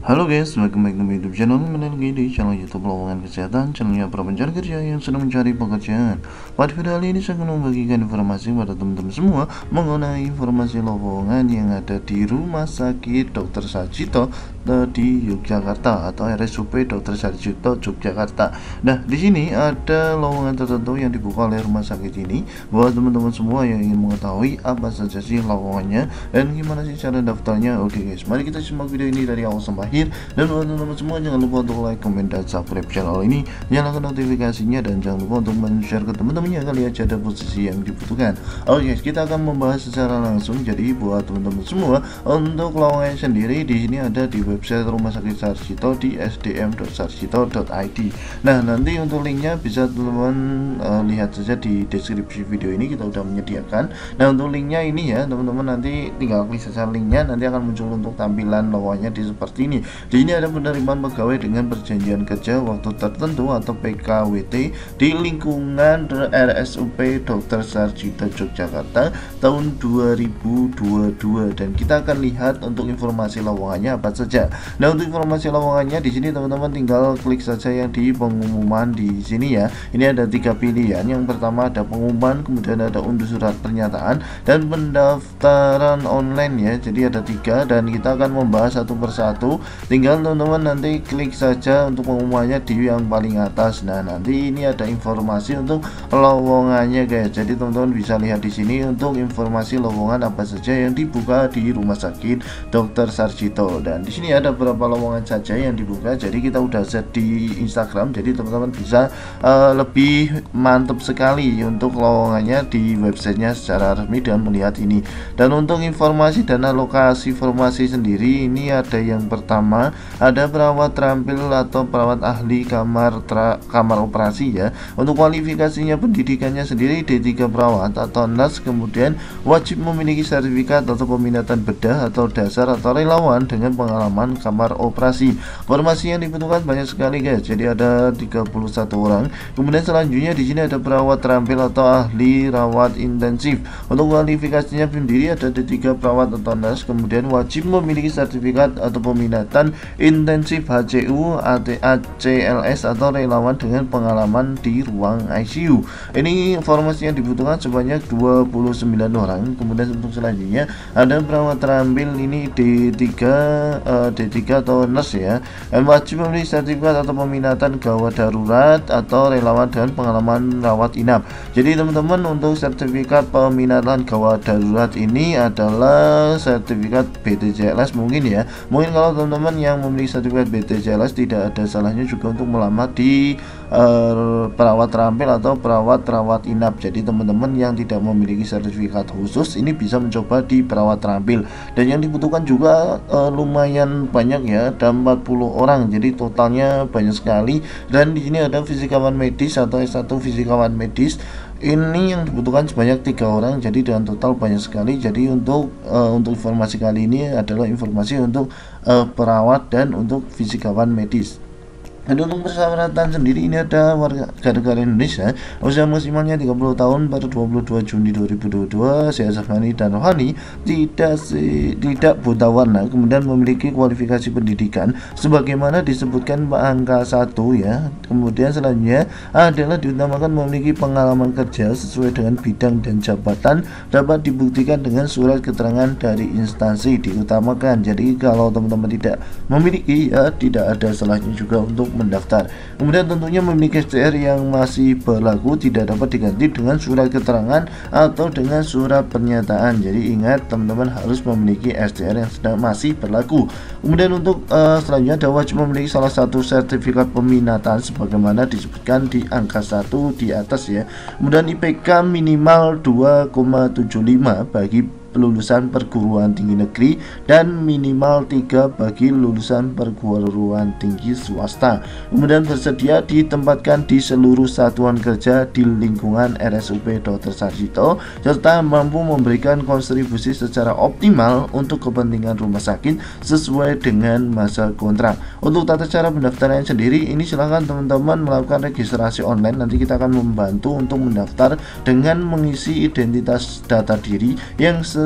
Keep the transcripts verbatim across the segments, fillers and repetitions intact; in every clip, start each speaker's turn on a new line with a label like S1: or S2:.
S1: Halo guys, welcome back to my YouTube channel. Kembali lagi di channel YouTube Lowongan Kesehatan, channelnya para pencari kerja yang sedang mencari pekerjaan. Pada video kali ini saya akan membagikan informasi pada teman-teman semua mengenai informasi lowongan yang ada di Rumah Sakit Dokter Sarjito di Yogyakarta atau R S U P Dokter Sarjito Yogyakarta. Nah, di sini ada lowongan tertentu yang dibuka oleh rumah sakit ini. Buat teman-teman semua yang ingin mengetahui apa saja sih lowongannya dan gimana sih cara daftarnya, oke guys, mari kita simak video ini dari awal sampai akhir. Dan buat teman-teman semua jangan lupa untuk like, comment, dan subscribe channel ini, nyalakan notifikasinya, dan jangan lupa untuk men-share ke teman-teman yang kali aja ada posisi yang dibutuhkan. Oke guys, kita akan membahas secara langsung. Jadi buat teman-teman semua, untuk lowongan sendiri di sini ada di website Rumah Sakit Sarjito di s d m dot sarjito dot i d. Nah, nanti untuk linknya bisa teman-teman uh, lihat saja di deskripsi video ini, kita udah menyediakan. Nah, untuk linknya ini ya teman-teman, nanti tinggal klik saja linknya, nanti akan muncul untuk tampilan lowongannya di seperti ini. Di sini ada penerimaan pegawai dengan perjanjian kerja waktu tertentu atau P K W T di lingkungan R S U P Dokter Sarjito Yogyakarta tahun dua ribu dua puluh dua, dan kita akan lihat untuk informasi lowongannya apa saja. Nah, untuk informasi lowongannya di sini teman-teman tinggal klik saja yang di pengumuman di sini ya. Ini ada tiga pilihan. Yang pertama ada pengumuman, kemudian ada unduh surat pernyataan, dan pendaftaran online ya. Jadi ada tiga, dan kita akan membahas satu persatu. Tinggal teman-teman nanti klik saja untuk pengumumannya di yang paling atas. Nah, nanti ini ada informasi untuk lowongannya guys. Jadi teman-teman bisa lihat di sini untuk informasi lowongan apa saja yang dibuka di Rumah Sakit Dokter Sarjito. Dan di sini ada beberapa lowongan saja yang dibuka. Jadi kita udah set di Instagram. Jadi teman-teman bisa uh, lebih mantap sekali untuk lowongannya di websitenya secara resmi dan melihat ini. Dan untuk informasi dan alokasi formasi sendiri, ini ada yang pertama ada perawat terampil atau perawat ahli kamar tra, kamar operasi ya. Untuk kualifikasinya pendidikannya sendiri D tiga perawat atau nurse, kemudian wajib memiliki sertifikat atau peminatan bedah atau dasar atau relawan dengan pengalaman kamar operasi. Formasi yang dibutuhkan banyak sekali guys. Jadi ada tiga puluh satu orang. Kemudian selanjutnya di sini ada perawat terampil atau ahli rawat intensif. Untuk kualifikasinya sendiri ada D tiga perawat atau nurse, kemudian wajib memiliki sertifikat atau peminatan intensif H C U, A C L S atau relawan dengan pengalaman di ruang I C U. Ini informasi yang dibutuhkan sebanyak dua puluh sembilan orang. Kemudian untuk selanjutnya ada perawat terampil, ini D tiga uh, D tiga atau nurse ya, dan wajib memiliki sertifikat atau peminatan gawat darurat atau relawan dengan pengalaman rawat inap. Jadi teman-teman, untuk sertifikat peminatan gawat darurat ini adalah sertifikat B T J L S mungkin ya. Mungkin kalau teman-teman yang memiliki sertifikat B T J L S, tidak ada salahnya juga untuk melamar di uh, perawat terampil atau perawat rawat inap. Jadi teman-teman yang tidak memiliki sertifikat khusus ini bisa mencoba di perawat terampil. Dan yang dibutuhkan juga uh, lumayan banyak ya, ada empat puluh orang. Jadi totalnya banyak sekali. Dan di sini ada fisikawan medis atau S satu fisikawan medis. Ini yang dibutuhkan sebanyak tiga orang. Jadi dengan total banyak sekali. Jadi untuk uh, untuk informasi kali ini adalah informasi untuk uh, perawat dan untuk fisikawan medis. Dan untuk persyaratan sendiri ini ada warga negara Indonesia, usia maksimalnya tiga puluh tahun pada dua puluh dua Juni dua ribu dua puluh dua, sehat jasmani dan rohani, tidak si, tidak buta warna, kemudian memiliki kualifikasi pendidikan sebagaimana disebutkan angka satu ya. Kemudian selanjutnya adalah diutamakan memiliki pengalaman kerja sesuai dengan bidang dan jabatan, dapat dibuktikan dengan surat keterangan dari instansi, diutamakan. Jadi kalau teman-teman tidak memiliki ya, tidak ada salahnya juga untuk mendaftar. Kemudian tentunya memiliki S T R yang masih berlaku, tidak dapat diganti dengan surat keterangan atau dengan surat pernyataan. Jadi ingat teman-teman harus memiliki S T R yang sedang masih berlaku. Kemudian untuk uh, selanjutnya ada wajib memiliki salah satu sertifikat peminatan sebagaimana disebutkan di angka satu di atas ya. Kemudian I P K minimal dua koma tujuh lima bagi lulusan perguruan tinggi negeri dan minimal tiga bagi lulusan perguruan tinggi swasta. Kemudian bersedia ditempatkan di seluruh satuan kerja di lingkungan R S U P Dokter Sarjito serta mampu memberikan kontribusi secara optimal untuk kepentingan rumah sakit sesuai dengan masa kontrak. Untuk tata cara pendaftaran sendiri ini silahkan teman-teman melakukan registrasi online. Nanti kita akan membantu untuk mendaftar dengan mengisi identitas data diri yang sesuai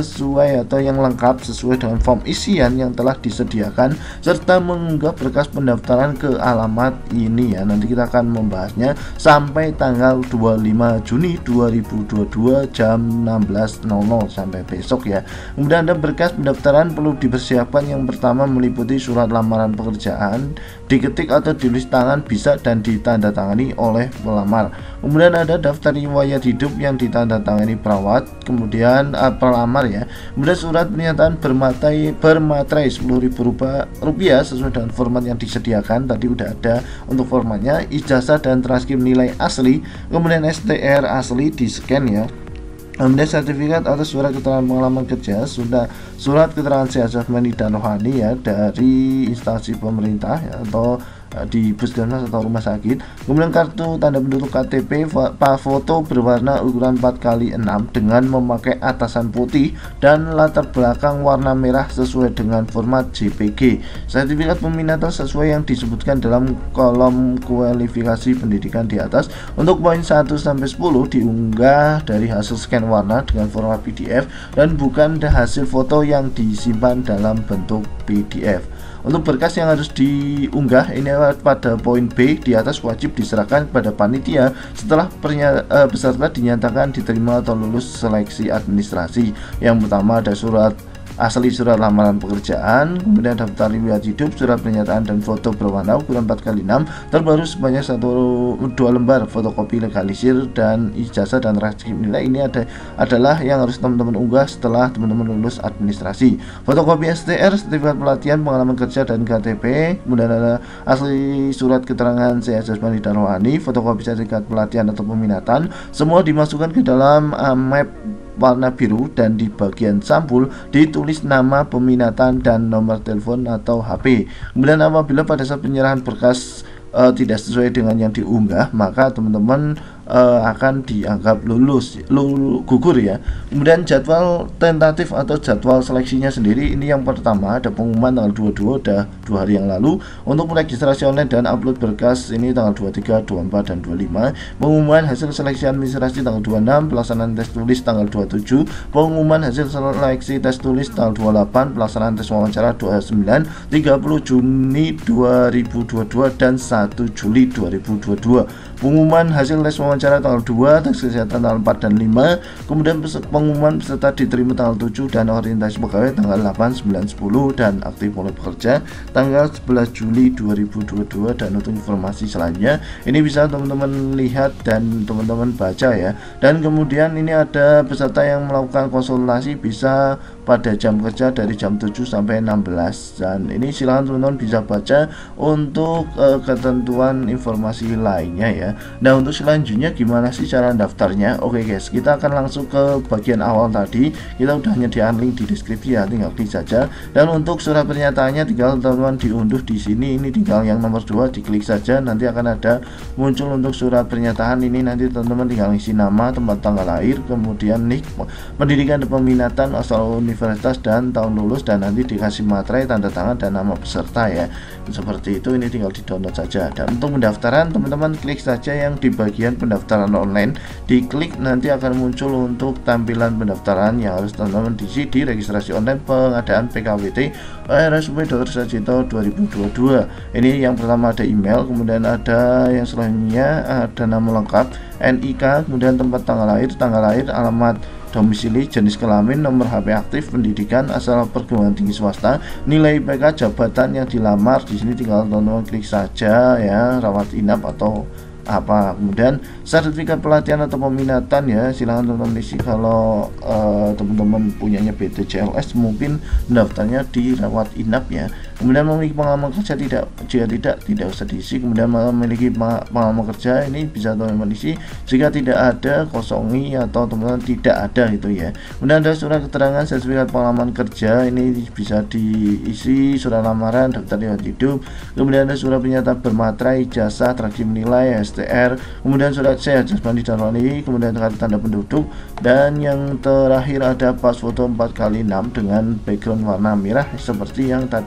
S1: sesuai atau yang lengkap sesuai dengan form isian yang telah disediakan serta mengunggah berkas pendaftaran ke alamat ini ya. Nanti kita akan membahasnya sampai tanggal dua puluh lima Juni dua ribu dua puluh dua jam enam belas nol nol sampai besok ya. Kemudian ada berkas pendaftaran perlu dipersiapkan. Yang pertama meliputi surat lamaran pekerjaan, diketik atau ditulis tangan bisa dan ditandatangani oleh pelamar. Kemudian ada daftar riwayat hidup yang ditandatangani perawat, kemudian uh, pelamar ya. Kemudian surat pernyataan bermatai bermaterai sepuluh ribu rupiah sesuai dengan format yang disediakan. Tadi udah ada untuk formatnya, ijazah dan transkrip nilai asli, kemudian S T R asli di scan ya. Kemudian sertifikat atau surat keterangan pengalaman kerja, sudah surat keterangan sehat jasmani dan rohani ya dari instansi pemerintah ya, atau di puskesmas atau rumah sakit. Kemudian kartu tanda penduduk K T P, foto berwarna ukuran empat kali enam dengan memakai atasan putih dan latar belakang warna merah sesuai dengan format J P G. Sertifikat peminatan sesuai yang disebutkan dalam kolom kualifikasi pendidikan di atas. Untuk poin satu sampai sepuluh diunggah dari hasil scan warna dengan format P D F dan bukan hasil foto yang disimpan dalam bentuk P D F. Untuk berkas yang harus diunggah ini pada poin B di atas wajib diserahkan kepada panitia setelah eh, peserta dinyatakan diterima atau lulus seleksi administrasi. Yang pertama ada surat asli surat lamaran pekerjaan, kemudian daftar riwayat hidup, surat pernyataan dan foto berwarna ukuran empat kali enam terbaru sebanyak satu dua lembar, fotokopi legalisir dan ijazah dan transkrip nilai. Ini ada adalah yang harus teman-teman unggah setelah teman-teman lulus administrasi. Fotokopi S T R, sertifikat pelatihan pengalaman kerja dan K T P, kemudian ada asli surat keterangan sehat jasmani dan rohani, fotokopi sertifikat pelatihan atau peminatan, semua dimasukkan ke dalam uh, map warna biru dan di bagian sampul ditulis nama peminatan dan nomor telepon atau H P. Kemudian apabila pada saat penyerahan berkas uh, tidak sesuai dengan yang diunggah, maka teman-teman uh, akan dianggap lulus, lulus gugur ya. Kemudian jadwal tentatif atau jadwal seleksinya sendiri, ini yang pertama ada pengumuman tanggal dua puluh dua, udah dua hari yang lalu. Untuk registrasi online dan upload berkas ini tanggal dua puluh tiga, dua puluh empat dan dua puluh lima. Pengumuman hasil seleksi administrasi tanggal dua puluh enam, pelaksanaan tes tulis tanggal dua puluh tujuh, pengumuman hasil seleksi tes tulis tanggal dua puluh delapan, pelaksanaan tes wawancara dua puluh sembilan, tiga puluh Juni dua ribu dua puluh dua dan satu Juli dua ribu dua puluh dua. Pengumuman hasil tes wawancara tanggal dua, tes kesehatan tanggal empat dan lima, kemudian pengumuman peserta diterima tanggal tujuh dan orientasi pegawai tanggal delapan, sembilan, sepuluh dan aktif mulai bekerja tanggal sebelas Juli dua ribu dua puluh dua. Dan untuk informasi selanjutnya ini bisa teman-teman lihat dan teman-teman baca ya. Dan kemudian ini ada peserta yang melakukan konsultasi bisa pada jam kerja dari jam tujuh sampai enam belas, dan ini silahkan teman-teman bisa baca untuk uh, ketentuan informasi lainnya ya. Nah untuk selanjutnya gimana sih cara daftarnya? Oke guys, kita akan langsung ke bagian awal tadi. Kita udah nyediakan link di deskripsi ya, tinggal klik saja. Dan untuk surat pernyataannya tinggal teman-teman diunduh di sini. Ini tinggal yang nomor dua, diklik saja. Nanti akan ada muncul untuk surat pernyataan ini. Nanti teman-teman tinggal isi nama, tempat tanggal lahir, kemudian nik, pendidikan dan peminatan, asal universitas dan tahun lulus, dan nanti dikasih materai, tanda tangan dan nama peserta ya. Seperti itu, ini tinggal di download saja. Dan untuk pendaftaran teman-teman klik saja yang di bagian pendaftaran online, diklik nanti akan muncul untuk tampilan pendaftaran yang harus teman-teman diisi di registrasi online pengadaan P K W T R S U P Dokter Sarjito dua ribu dua puluh dua. Ini yang pertama ada email, kemudian ada yang selanjutnya ada nama lengkap, N I K, kemudian tempat tanggal lahir, tanggal lahir, alamat domisili, jenis kelamin, nomor H P aktif, pendidikan, asal perguruan tinggi swasta, nilai I P K, jabatan yang dilamar. Di sini tinggal teman-teman klik saja ya, rawat inap atau apa. Kemudian sertifikat pelatihan atau peminatan ya, silahkan teman-teman isi. Kalau uh, teman-teman punyanya B T C L S mungkin daftarnya di rawat inap ya. Kemudian memiliki pengalaman kerja tidak, jika tidak tidak usah diisi. Kemudian memiliki pengalaman kerja ini bisa teman-teman isi, jika tidak ada kosongi atau teman-teman tidak ada itu ya. Kemudian ada surat keterangan sertifikat pengalaman kerja, ini bisa diisi, surat lamaran, daftar riwayat hidup, kemudian ada surat pernyataan bermaterai, ijazah, transkrip nilai, S T R, kemudian surat sehat jasmani dan rohani, kemudian kartu tanda penduduk, dan yang terakhir ada pas foto empat kali enam dengan background warna merah seperti yang tadi ya.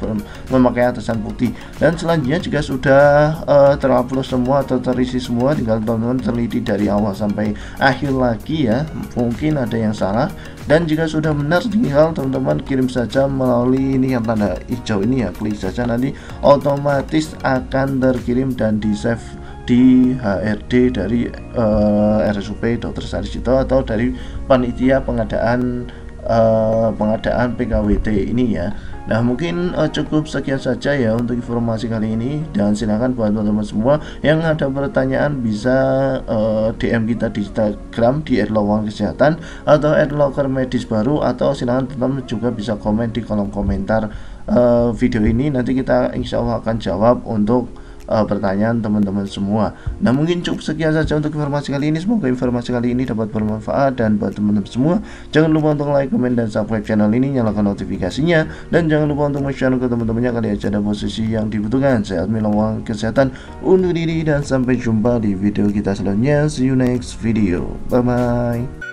S1: memakai atasan putih. Dan selanjutnya jika sudah uh, terupload semua atau terisi semua, tinggal teman-teman teliti dari awal sampai akhir lagi ya, mungkin ada yang salah. Dan jika sudah benar, tinggal teman-teman kirim saja melalui ini yang tanda hijau ini ya, klik saja, nanti otomatis akan terkirim dan di save di H R D dari uh, R S U P Dokter Sarjito atau dari panitia pengadaan uh, pengadaan P K W T ini ya. Nah mungkin uh, cukup sekian saja ya untuk informasi kali ini, dan silakan buat teman-teman semua yang ada pertanyaan bisa uh, D M kita di Instagram di et lowongan kesehatan atau et loker medis baru, atau silakan teman-teman juga bisa komen di kolom komentar uh, video ini. Nanti kita insya Allah akan jawab untuk Uh, pertanyaan teman-teman semua. Nah mungkin cukup sekian saja untuk informasi kali ini. Semoga informasi kali ini dapat bermanfaat, dan buat teman-teman semua jangan lupa untuk like, komen, dan subscribe channel ini, nyalakan notifikasinya, dan jangan lupa untuk share ke teman-temannya kali aja ada posisi yang dibutuhkan. Saya Admin Lowongan Kesehatan undur diri dan sampai jumpa di video kita selanjutnya. See you next video. Bye bye.